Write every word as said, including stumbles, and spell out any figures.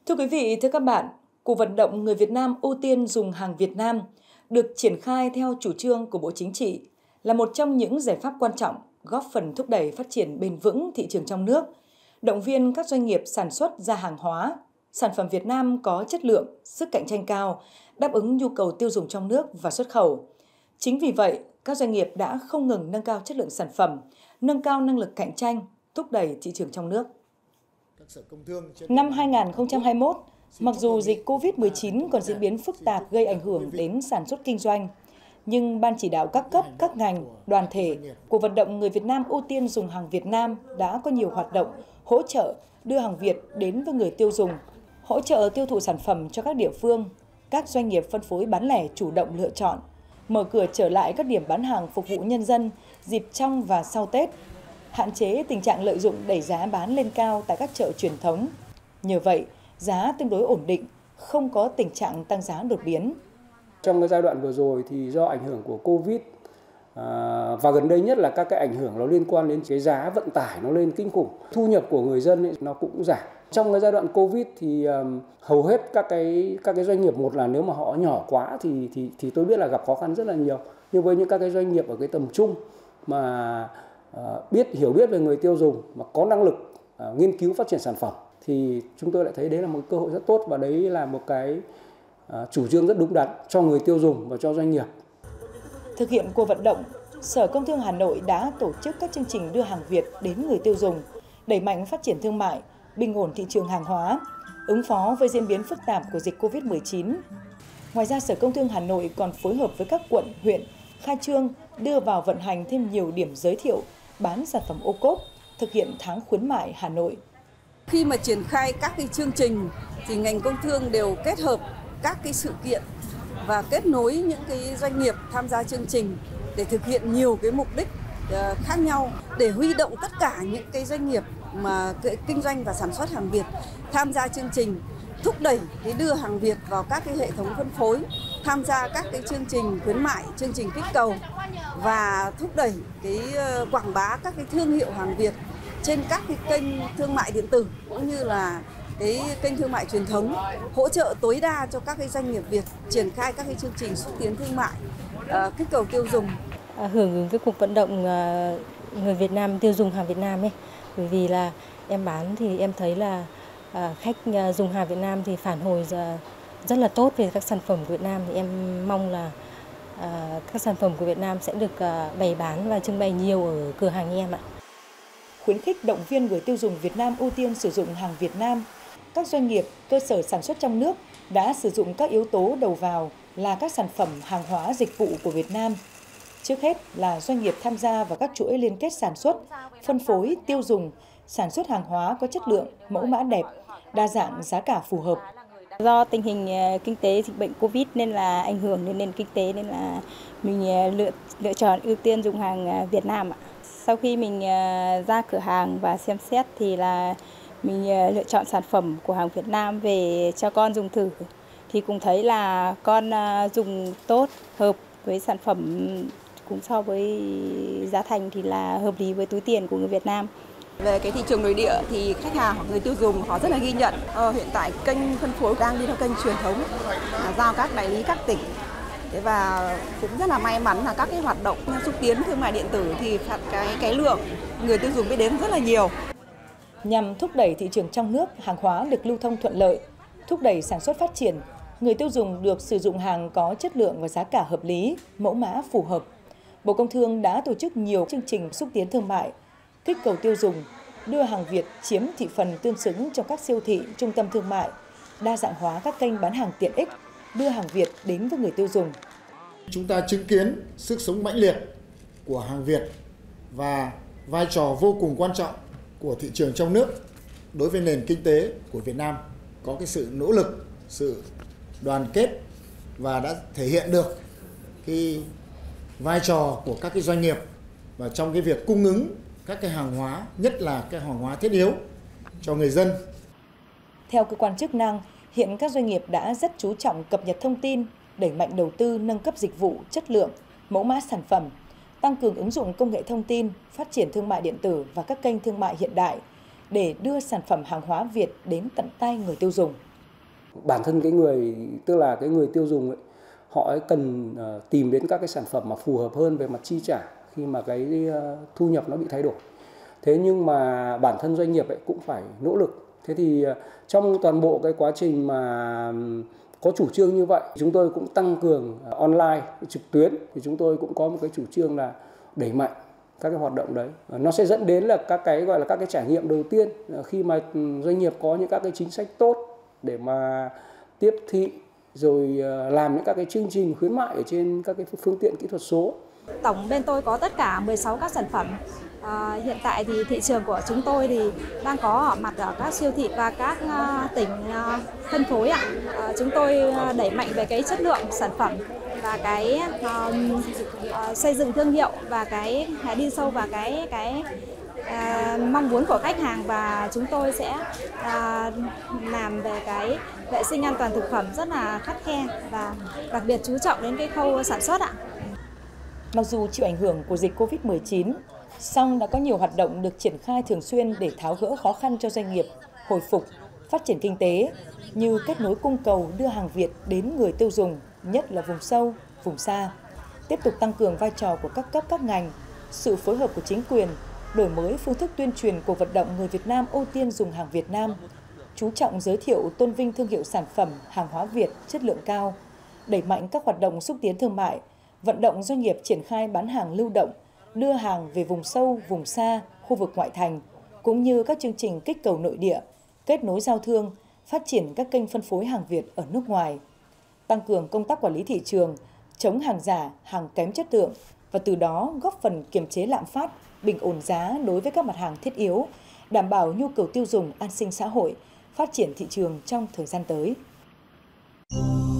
Thưa quý vị, thưa các bạn, cuộc vận động người Việt Nam ưu tiên dùng hàng Việt Nam được triển khai theo chủ trương của Bộ Chính trị là một trong những giải pháp quan trọng góp phần thúc đẩy phát triển bền vững thị trường trong nước, động viên các doanh nghiệp sản xuất ra hàng hóa, sản phẩm Việt Nam có chất lượng, sức cạnh tranh cao, đáp ứng nhu cầu tiêu dùng trong nước và xuất khẩu. Chính vì vậy, các doanh nghiệp đã không ngừng nâng cao chất lượng sản phẩm, nâng cao năng lực cạnh tranh, thúc đẩy thị trường trong nước. Năm hai nghìn không trăm hai mươi mốt, mặc dù dịch Covid mười chín còn diễn biến phức tạp gây ảnh hưởng đến sản xuất kinh doanh, nhưng Ban chỉ đạo các cấp, các ngành, đoàn thể của vận động người Việt Nam ưu tiên dùng hàng Việt Nam đã có nhiều hoạt động hỗ trợ đưa hàng Việt đến với người tiêu dùng, hỗ trợ tiêu thụ sản phẩm cho các địa phương, các doanh nghiệp phân phối bán lẻ chủ động lựa chọn, mở cửa trở lại các điểm bán hàng phục vụ nhân dân dịp trong và sau Tết, hạn chế tình trạng lợi dụng đẩy giá bán lên cao tại các chợ truyền thống. Nhờ vậy, giá tương đối ổn định, không có tình trạng tăng giá đột biến. Trong cái giai đoạn vừa rồi thì do ảnh hưởng của Covid à, và gần đây nhất là các cái ảnh hưởng nó liên quan đến cái giá vận tải nó lên kinh khủng, thu nhập của người dân ấy, nó cũng giảm. Trong cái giai đoạn Covid thì um, hầu hết các cái các cái doanh nghiệp, một là nếu mà họ nhỏ quá thì thì thì tôi biết là gặp khó khăn rất là nhiều. Nhưng với những các cái doanh nghiệp ở cái tầm trung mà uh, biết hiểu biết về người tiêu dùng, mà có năng lực uh, nghiên cứu phát triển sản phẩm thì chúng tôi lại thấy đấy là một cơ hội rất tốt, và đấy là một cái uh, chủ trương rất đúng đắn cho người tiêu dùng và cho doanh nghiệp. Thực hiện cuộc vận động, Sở Công Thương Hà Nội đã tổ chức các chương trình đưa hàng Việt đến người tiêu dùng, đẩy mạnh phát triển thương mại, bình ổn thị trường hàng hóa, ứng phó với diễn biến phức tạp của dịch Covid mười chín. Ngoài ra, Sở Công Thương Hà Nội còn phối hợp với các quận, huyện, khai trương, đưa vào vận hành thêm nhiều điểm giới thiệu, bán sản phẩm ô cốp, thực hiện tháng khuyến mại Hà Nội. Khi mà triển khai các cái chương trình thì ngành công thương đều kết hợp các cái sự kiện và kết nối những cái doanh nghiệp tham gia chương trình để thực hiện nhiều cái mục đích khác nhau, để huy động tất cả những cái doanh nghiệp mà kinh doanh và sản xuất hàng Việt tham gia chương trình, thúc đẩy cái đưa hàng Việt vào các cái hệ thống phân phối, tham gia các cái chương trình khuyến mại, chương trình kích cầu và thúc đẩy cái quảng bá các cái thương hiệu hàng Việt trên các cái kênh thương mại điện tử cũng như là cái kênh thương mại truyền thống, hỗ trợ tối đa cho các cái doanh nghiệp Việt triển khai các cái chương trình xúc tiến thương mại, uh, kích cầu tiêu dùng. À, hưởng ứng cái cuộc vận động uh, người Việt Nam tiêu dùng hàng Việt Nam ấy, bởi vì là em bán thì em thấy là uh, khách uh, dùng hàng Việt Nam thì phản hồi uh, rất là tốt về các sản phẩm của Việt Nam, thì em mong là uh, các sản phẩm của Việt Nam sẽ được uh, bày bán và trưng bày nhiều ở cửa hàng em ạ. Khuyến khích động viên người tiêu dùng Việt Nam ưu tiên sử dụng hàng Việt Nam. Các doanh nghiệp, cơ sở sản xuất trong nước đã sử dụng các yếu tố đầu vào là các sản phẩm hàng hóa dịch vụ của Việt Nam. Trước hết là doanh nghiệp tham gia vào các chuỗi liên kết sản xuất, phân phối, tiêu dùng, sản xuất hàng hóa có chất lượng, mẫu mã đẹp, đa dạng, giá cả phù hợp. Do tình hình kinh tế dịch bệnh Covid nên là ảnh hưởng đến nền kinh tế, nên là mình lựa lựa chọn ưu tiên dùng hàng Việt Nam ạ. Sau khi mình ra cửa hàng và xem xét thì là mình lựa chọn sản phẩm của hàng Việt Nam về cho con dùng thử, thì cũng thấy là con dùng tốt, hợp với sản phẩm, cũng so với giá thành thì là hợp lý với túi tiền của người Việt Nam. Về cái thị trường nội địa thì khách hàng hoặc người tiêu dùng họ rất là ghi nhận. Ờ, hiện tại kênh phân phối đang đi theo kênh truyền thống, à, giao các đại lý các tỉnh. Thế và cũng rất là may mắn là các cái hoạt động xúc tiến thương mại điện tử thì cái cái lượng người tiêu dùng biết đến rất là nhiều. Nhằm thúc đẩy thị trường trong nước, hàng hóa được lưu thông thuận lợi, thúc đẩy sản xuất phát triển, người tiêu dùng được sử dụng hàng có chất lượng và giá cả hợp lý, mẫu mã phù hợp. Bộ Công Thương đã tổ chức nhiều chương trình xúc tiến thương mại, kích cầu tiêu dùng, đưa hàng Việt chiếm thị phần tương xứng trong các siêu thị, trung tâm thương mại, đa dạng hóa các kênh bán hàng tiện ích, đưa hàng Việt đến với người tiêu dùng. Chúng ta chứng kiến sức sống mãnh liệt của hàng Việt và vai trò vô cùng quan trọng của thị trường trong nước đối với nền kinh tế của Việt Nam, có cái sự nỗ lực, sự đoàn kết và đã thể hiện được cái vai trò của các cái doanh nghiệp và trong cái việc cung ứng các cái hàng hóa, nhất là cái hàng hóa thiết yếu cho người dân. Theo cơ quan chức năng, hiện các doanh nghiệp đã rất chú trọng cập nhật thông tin, đẩy mạnh đầu tư nâng cấp dịch vụ, chất lượng, mẫu mã sản phẩm, tăng cường ứng dụng công nghệ thông tin, phát triển thương mại điện tử và các kênh thương mại hiện đại để đưa sản phẩm hàng hóa Việt đến tận tay người tiêu dùng. Bản thân cái người, tức là cái người tiêu dùng ấy, họ ấy cần uh, tìm đến các cái sản phẩm mà phù hợp hơn về mặt chi trả khi mà cái uh, thu nhập nó bị thay đổi. Thế nhưng mà bản thân doanh nghiệp ấy cũng phải nỗ lực. Thế thì uh, trong toàn bộ cái quá trình mà um, có chủ trương như vậy, chúng tôi cũng tăng cường uh, online, trực tuyến, thì chúng tôi cũng có một cái chủ trương là đẩy mạnh các cái hoạt động đấy. Uh, nó sẽ dẫn đến là các cái gọi là các cái trải nghiệm đầu tiên uh, khi mà doanh nghiệp có những các cái chính sách tốt để mà tiếp thị, rồi làm những các cái chương trình khuyến mại ở trên các cái phương tiện kỹ thuật số. Tổng bên tôi có tất cả mười sáu các sản phẩm. À, hiện tại thì thị trường của chúng tôi thì đang có ở mặt ở các siêu thị và các uh, tỉnh uh, phân phối ạ. À, chúng tôi đẩy mạnh về cái chất lượng sản phẩm và cái uh, uh, xây dựng thương hiệu và cái uh, đi sâu vào cái cái À, mong muốn của khách hàng, và chúng tôi sẽ à, làm về cái vệ sinh an toàn thực phẩm rất là khắt khe và đặc biệt chú trọng đến cái khâu sản xuất ạ. Mặc dù chịu ảnh hưởng của dịch Covid mười chín, song đã có nhiều hoạt động được triển khai thường xuyên để tháo gỡ khó khăn cho doanh nghiệp, hồi phục, phát triển kinh tế, như kết nối cung cầu đưa hàng Việt đến người tiêu dùng, nhất là vùng sâu, vùng xa. Tiếp tục tăng cường vai trò của các cấp các ngành, sự phối hợp của chính quyền, đổi mới phương thức tuyên truyền của vận động người Việt Nam ưu tiên dùng hàng Việt Nam, chú trọng giới thiệu tôn vinh thương hiệu sản phẩm, hàng hóa Việt chất lượng cao, đẩy mạnh các hoạt động xúc tiến thương mại, vận động doanh nghiệp triển khai bán hàng lưu động, đưa hàng về vùng sâu, vùng xa, khu vực ngoại thành, cũng như các chương trình kích cầu nội địa, kết nối giao thương, phát triển các kênh phân phối hàng Việt ở nước ngoài, tăng cường công tác quản lý thị trường, chống hàng giả, hàng kém chất lượng và từ đó góp phần kiềm chế lạm phát, bình ổn giá đối với các mặt hàng thiết yếu, đảm bảo nhu cầu tiêu dùng, an sinh xã hội, phát triển thị trường trong thời gian tới.